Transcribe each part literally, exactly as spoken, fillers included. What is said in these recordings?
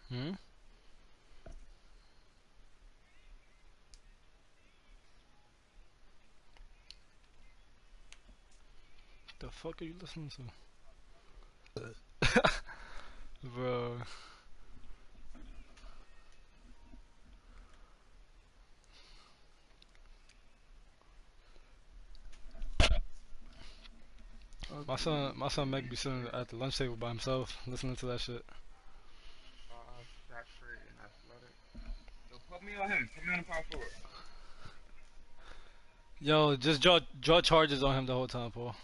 Hmm? The fuck are you listening to? Bro. My son, my son Meg be sitting at the lunch table by himself, listening to that shit. Uh, Shaqford and Athletic. So put me on him. Put me on the power forward. Yo, just draw, draw charges on him the whole time, Paul.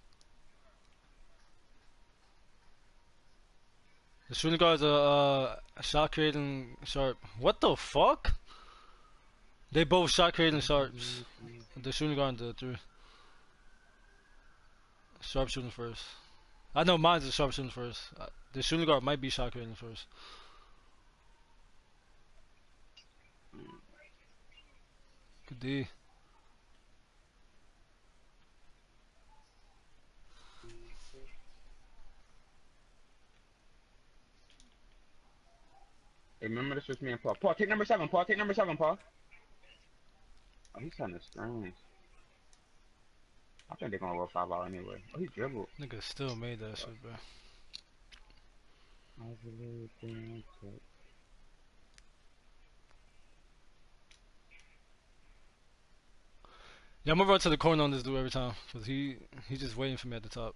The shooting guards are uh, shot creating sharp. What the fuck? They both shot creating sharps. The shooting guard and the three. Sharp shooting first. I know mine's a sharp shooting first. Uh, the shooting guard might be shot creating first. Good D. Hey, remember this was me and Paul. Paul, take number seven. Paul, take number seven, Paul. Oh, he's kind of strange. I think they're gonna roll five out anyway. Oh, he dribbled. Nigga still made that shit, bro. I believe in it. Yeah, I'm gonna run to the corner on this dude every time, cause he he's just waiting for me at the top.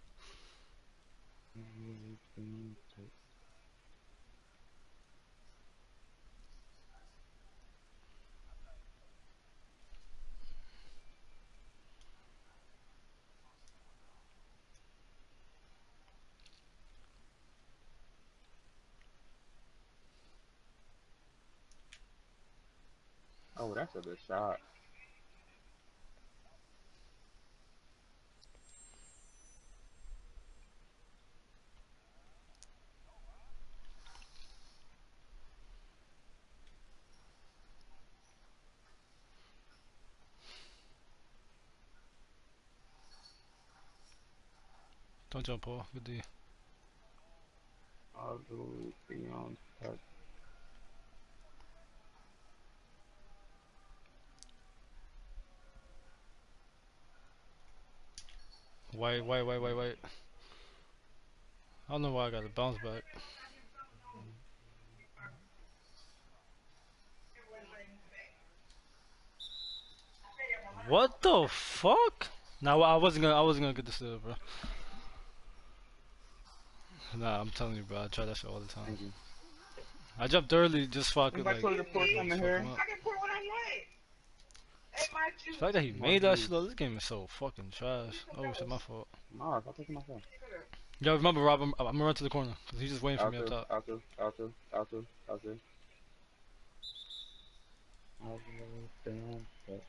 Oh, that's a good shot. Don't jump, Paul. Good D. I'll do beyond touch. Wait, wait, wait, wait, wait. I don't know why I got to bounce back. What the fuck? Nah, I wasn't gonna. I wasn't gonna get this steal, bro. Nah, I'm telling you, bro. I try that shit all the time. Thank you. I jumped early just so I could Anybody like, told you to pour like something fuck here? him up. I can pour what I like. Hey, my The juice. fact that he My made that juice. shit though, this game is so fucking trash. Oh shit, my fault. Mars, I'll take it myself. Yo, remember, Rob, I'm, I'm gonna run to the corner because he's just waiting for me up Alto, top. alto, alto, alto, alto. I'll do beyond touch.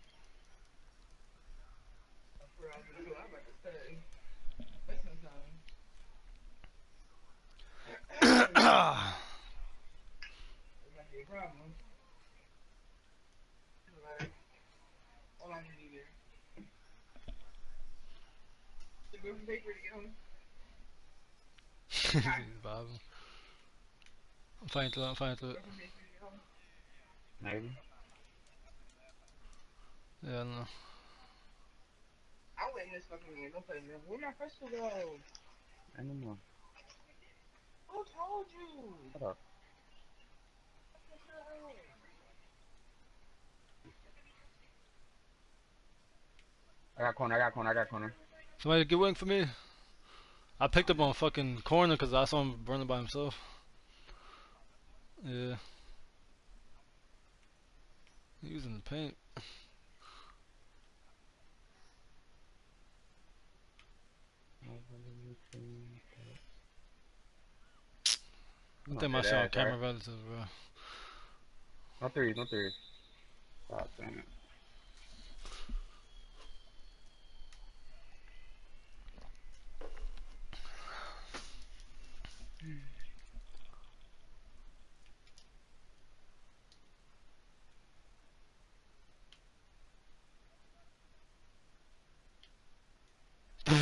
He's vibing. I'm fighting through it. I'm fighting through it. Maybe. Yeah, I know. I went in this fucking game. Don't play me. Where my crystal go? Anymore. Who told you? Shut up. I got corner, I got corner, I got corner. Somebody get wing for me. I picked up on fucking corner because I saw him burning by himself. Yeah. He was in the paint. I You know, think my dead shit on ass, right? camera relative, bro. No threes, no threes. God damn it.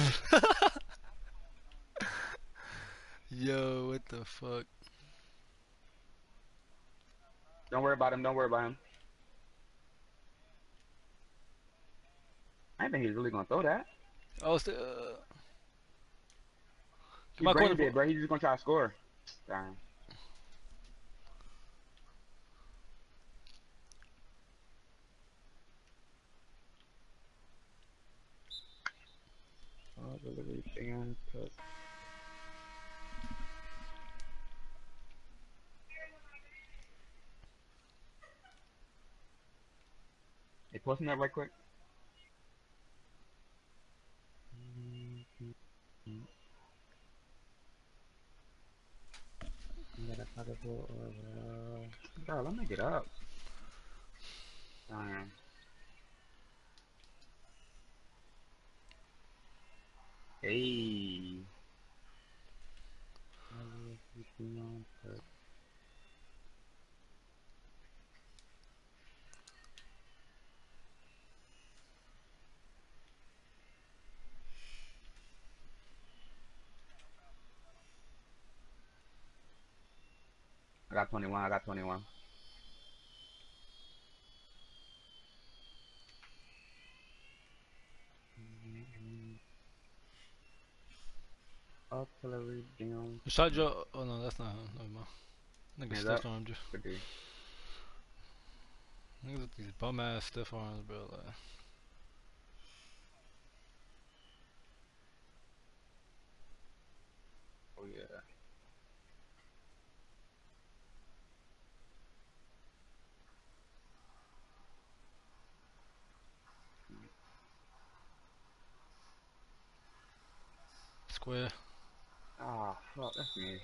Yo, what the fuck? Don't worry about him. Don't worry about him. I didn't think he was really gonna throw that. Oh, it's the, uh, He my corner. brained it, bro. He's just gonna try to score. Damn. Oh, delivery thing cut. Hey, posting that right quick. Bro, let me get up. Damn. Hey. I got twenty-one. I got twenty-one. Artillery down. Shot Joe. Oh no, that's not him. Never mind. Nigga Hands stiff up. armed you. Could be. Niggas with these bum ass stiff arms, bro. Like, Oh yeah. square. Ah, fuck. That's me.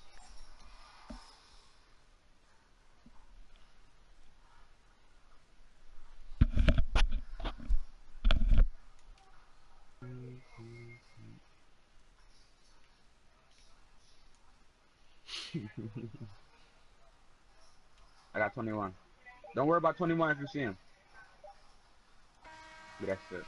I got twenty-one. Don't worry about twenty-one if you see him. But that's it.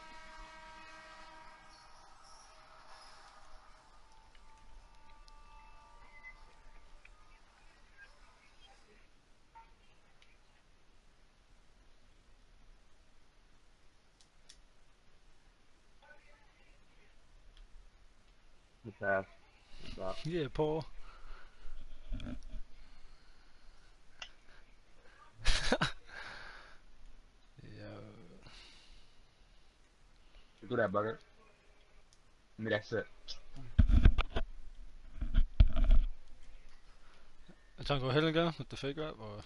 Good pass. Good stop. Yeah, Paul. Yo. Do that, Bugger. I mean, that's it. I'm trying to go ahead again with the fake rap, or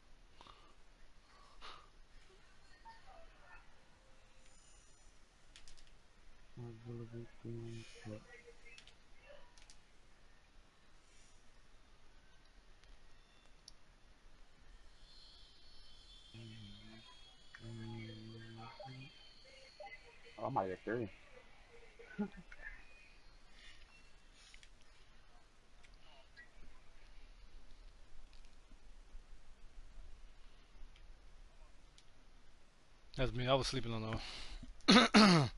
Oh, I might get three. that's me. I was sleeping on the.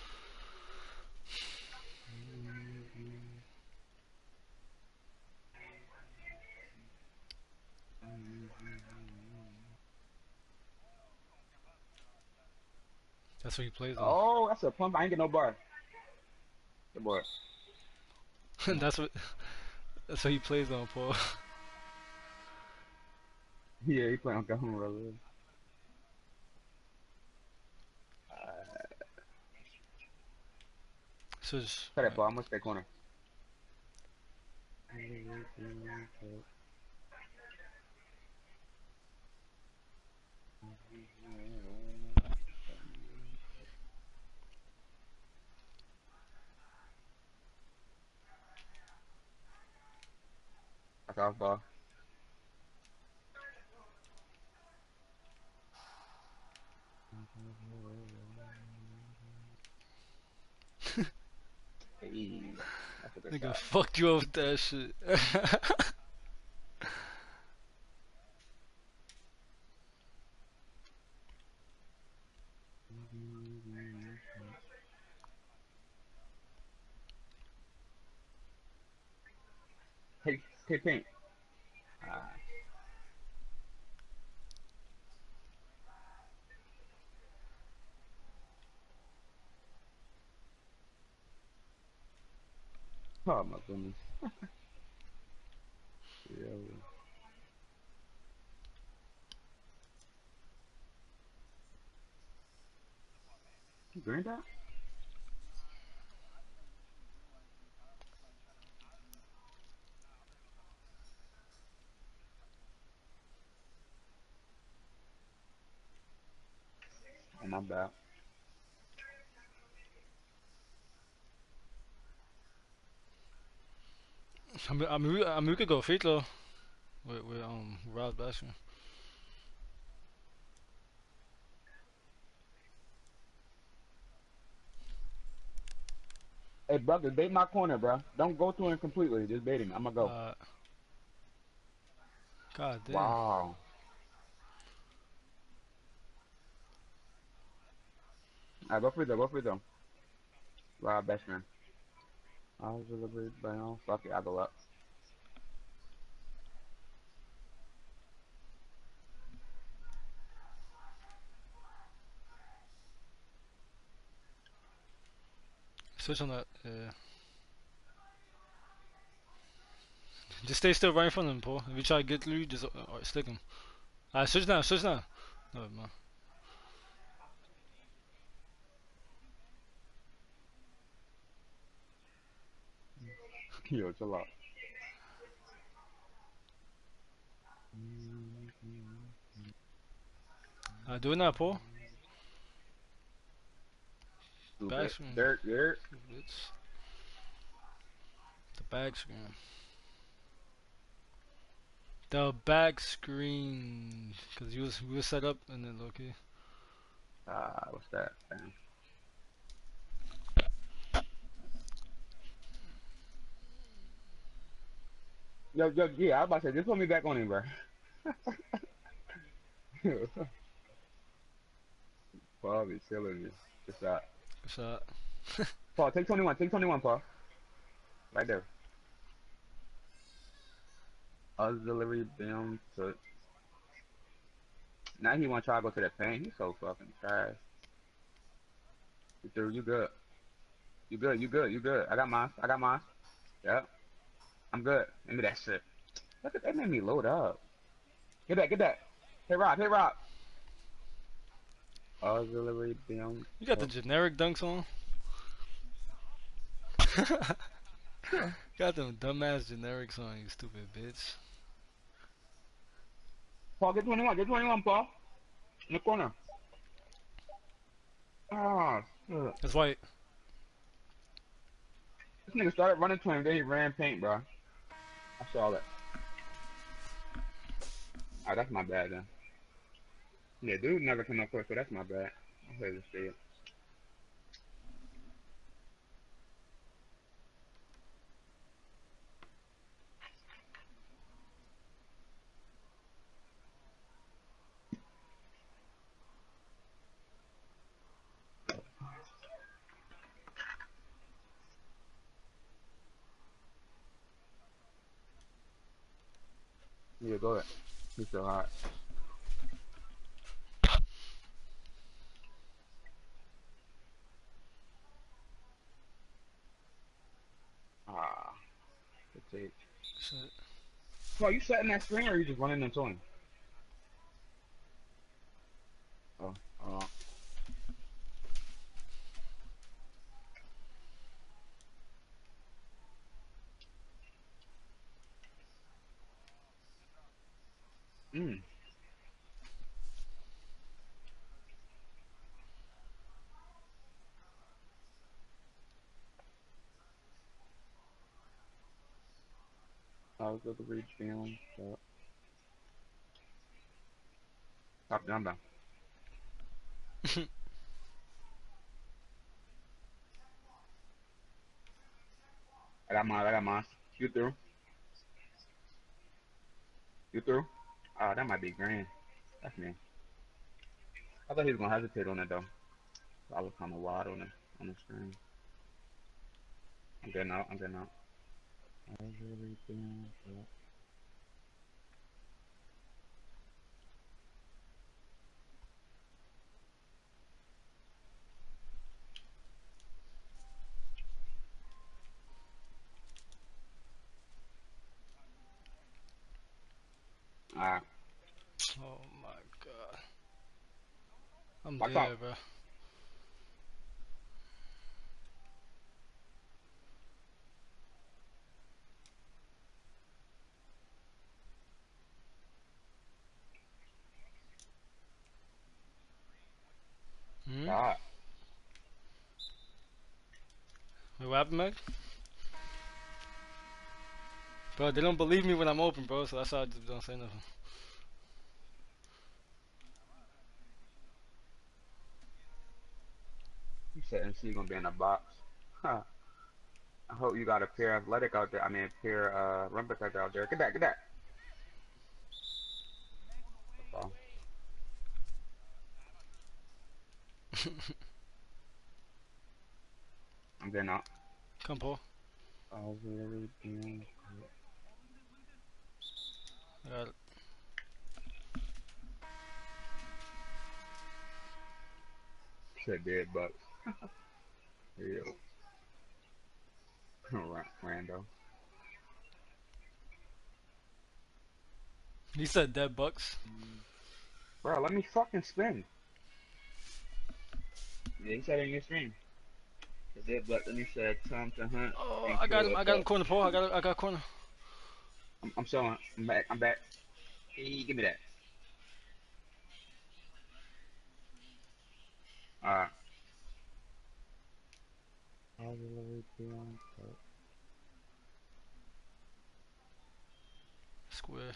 That's what he plays on. Oh, that's a pump. I ain't get no bar. Good boy. that's what. That's what he plays on, Paul. Yeah, he playing on Gahun, brother. So just, Cut it, Paul. I'm gonna stay corner. That's off ball. Hey, that's a good nigga shot. fucked you up with that shit. Take, take pink. Ah. Oh my goodness. Yeah. Green dot? Oh my bad. I mean, I mean, we, I mean, we could go Fitlo with, with um Rob Bastion. Hey, brother, bait my corner, bro. Don't go to him completely. Just bait him. I'm gonna go. Uh, God damn. Wow. Alright, go free though. Go free though. Rob, best man. I was delivered by now. Fuck it, I'll go up. Switch on that. Yeah. Just stay still right in front of him, Paul. If you try to get through, just uh, uh, stick him. Alright, switch now. Switch now. No, man. Yo, chill out. Alright, do it now, Paul. Stupid. Back screen. Dirt, dirt. It's the back screen. The back screen. Cause you was we was set up and then okay. Ah, what's that? Damn. Yo, yo, yeah, I was about to say, just put me back on him, bro. Paul be killing me. Just that. Good shot. Paul, take twenty-one. Take twenty-one, Paul. Right there. Auxiliary beam to. Now he want to try to go to that paint. He's so fucking trash. You through? You good? You good? You good? You good? I got mine. I got mine. Yep. I'm good. Give me that shit. Look at that. Made me load up. Get that. Get that. Hey Rob. Hey Rob. Auxiliary beam. You got the generic dunks on. Got them dumbass generics on, you stupid bitch. Paul, get twenty-one. Get twenty-one, Paul. In the corner. Ah, shit. That's white. This nigga started running to him, then he ran paint, bro. I saw that. Ah, that's my bad then. Yeah, dude never come up close, so that's my bad. I heard to see it. Yeah, go ahead. He's so hot. Ah, good take. Shit. Paul, you setting that screen or you just running into him? Oh, oh. Mm. I was at the reach film. So. Top down, down. I got mine, I got mine. You through? You through? Oh, that might be grand. That's me. I thought he was gonna hesitate on it though. I was kind of wide on the on the screen. I'm getting out. I'm getting out. I really think that- Alright. Oh my god. I'm Watch out. dead, bro. Hmm? God. Wait, what happened, Meg? Bro, they don't believe me when I'm open, bro, so that's why I just don't say nothing. You said M C gonna be in a box. Huh. I hope you got a pair athletic out there. I mean, a pair uh, rim protector out there. Get that, get that. Oh, I'm getting out. Come, Paul. Oh, really? Damn. I got it. Said dead bucks. Yo. Rando. He said dead bucks. Bro, let me fucking spin. Yeah, he said it in your stream. The dead buck. Then he said time to hunt Oh, and I got kill him. a I got him buck. corner, Paul. I got. I got corner. I'm, I'm showing. I'm back. I'm back. Hey, give me that. Alright. Square.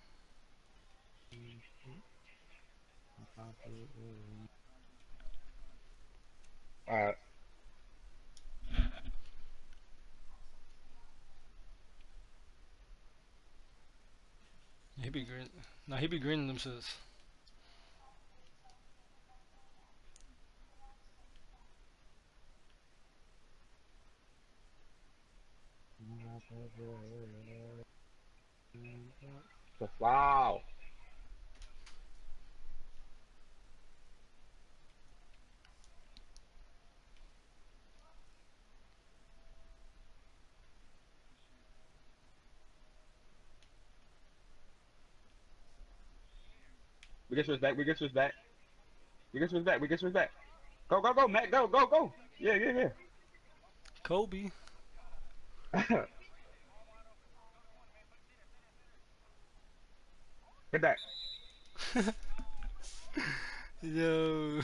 Alright. He be green. Nah, he be greening them shits. The foul. We get switch back. We get switch back. We get switch back. We get switch back. Go, go, go, Matt. Go, go, go. Yeah, yeah, Kobe. yeah. Get that. Yo.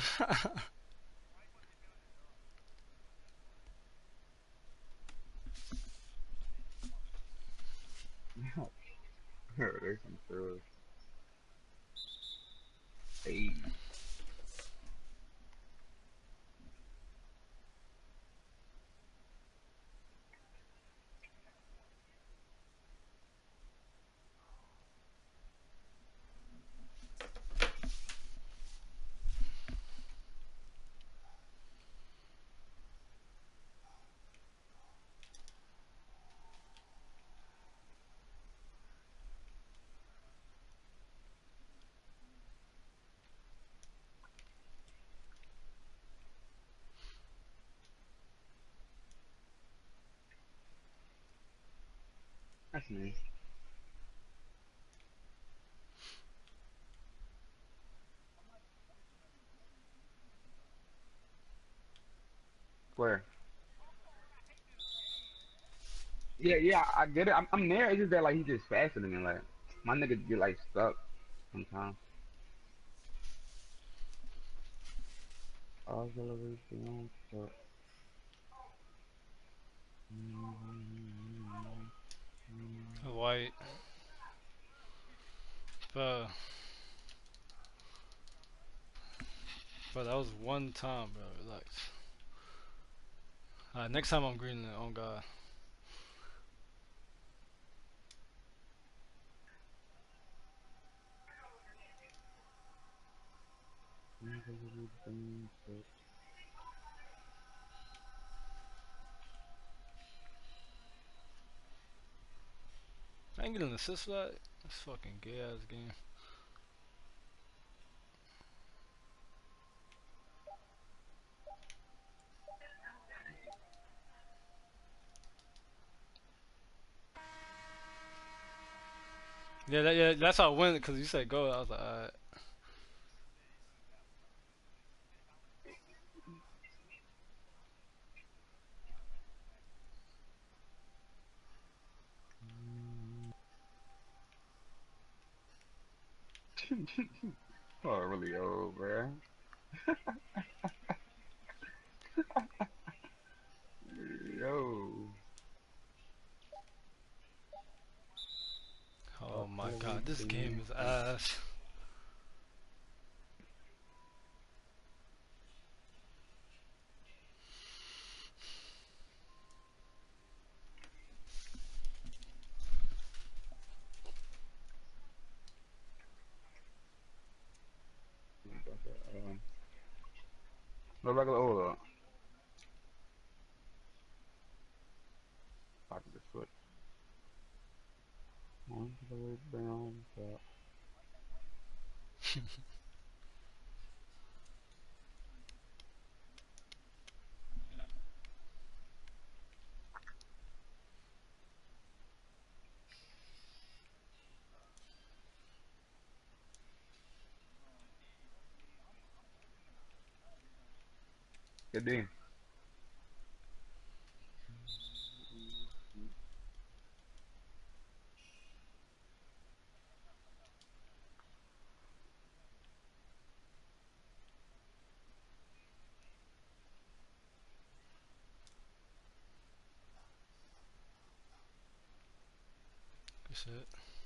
There's some throws. Hey. That's nice. Where? Yeah, yeah, I get it. I'm, I'm there. It's just that like he just faster than me. Like my nigga get like stuck sometimes. Auxiliary film stuck. White. Bro. Bro, that was one time, bro. Relax. Alright, next time I'm greening it. Oh god. I ain't getting an assist for that. That's fucking gay ass game. Yeah, that, yeah, that's how I went because you said go. I was like, alright. Oh, really old, bruh. Yo. Oh What my color god, is this game the is ass. um, no regular order. Pocket the foot. One color brown. Top. Good day. Good shit.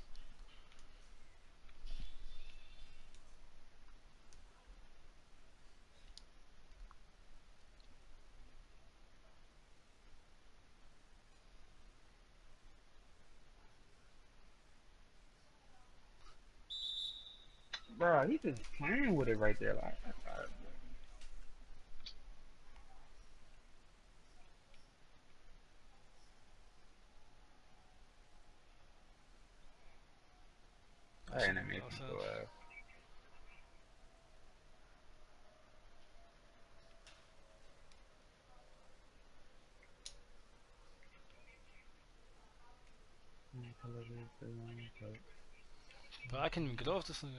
Bro, he just playing with it right there. Like, uh, That I shit ain't don't make no making so sense. uh. One color is brown. Top. But I can't even get off this thing.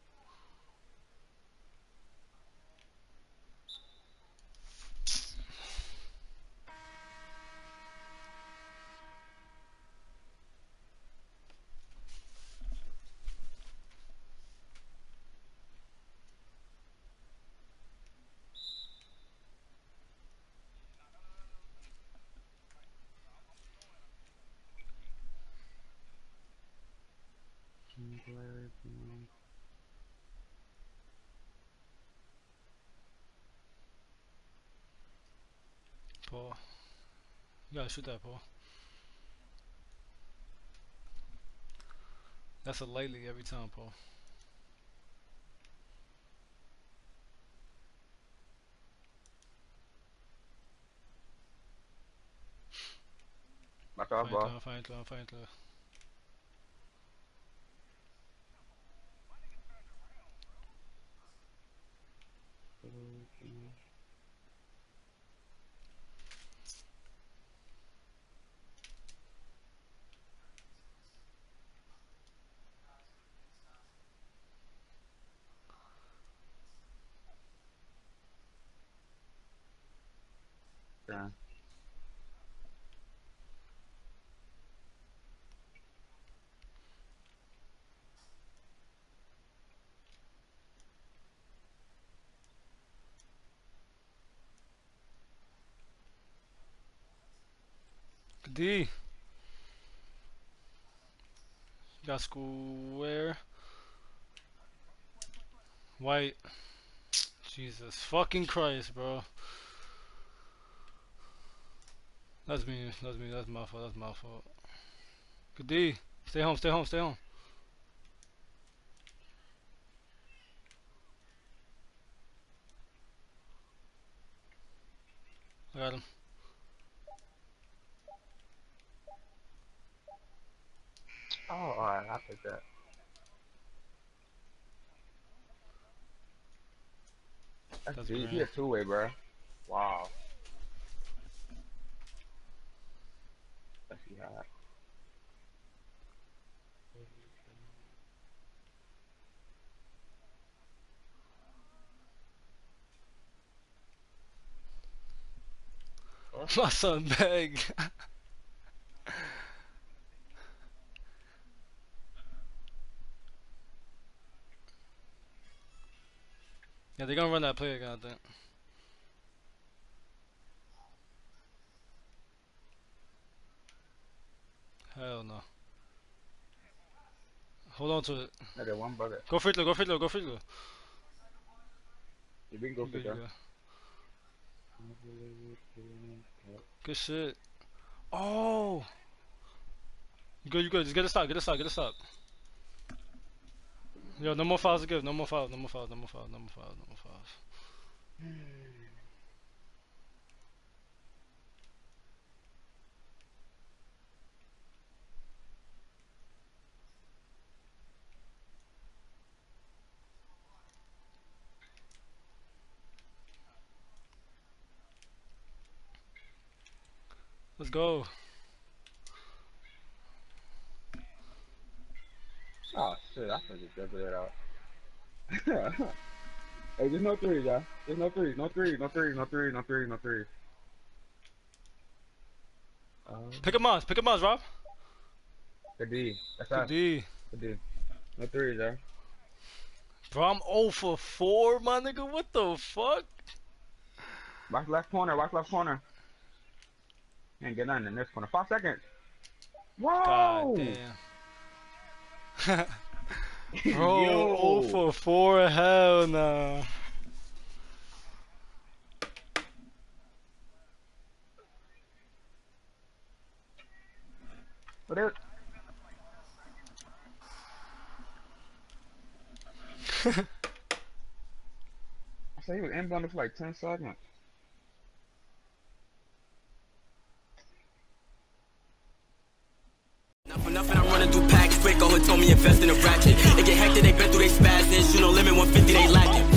One color is brown. Paul. You gotta shoot that, Paul. That's a lightly every time, Paul. Watch out, Fine bro. club, fine club, fine club. Yeah. Good D. You got square. White. Jesus fucking Christ, bro. That's me, that's me, that's my fault, that's my fault. Good D. Stay home, stay home, stay home. I got him. Oh, alright, I'll take that. That's That's deep. He green. a two way, bro. Wow. That's hot. My son beg. Yeah, they're gonna run that play again, I think. Hell no. Hold on to it. I got one bucket. Go free throw, go free throw, go free throw. You can go You for good, you that. good. Good shit. Oh! You good, you good. Just get a stop, get a stop, get a stop. Yo, no more fouls to give. No more fouls, no more fouls, no more fouls, no more fouls, no more fouls. Let's go. Oh shit, I should just dribble it out. Hey, there's no threes, y'all. There's no threes, no threes, no threes, no threes, no threes, no threes. Um, Pick up Mons, pick up Mons, Rob. Good D. That's Good us. D. Good D. No threes, y'all. Bro, I'm zero for four, my nigga. What the fuck? Watch left corner, watch left corner. Ain't get nothing in this corner. Five seconds. Whoa! God damn. Bro, Yo. zero for four, hell nah. What is? I said he was inbounded for like ten seconds. For nothing, I'm running through packs quick. Oh, told me invest in a ratchet. It get hectic, they been through they spasms. You know, limit one fifty, they lacking.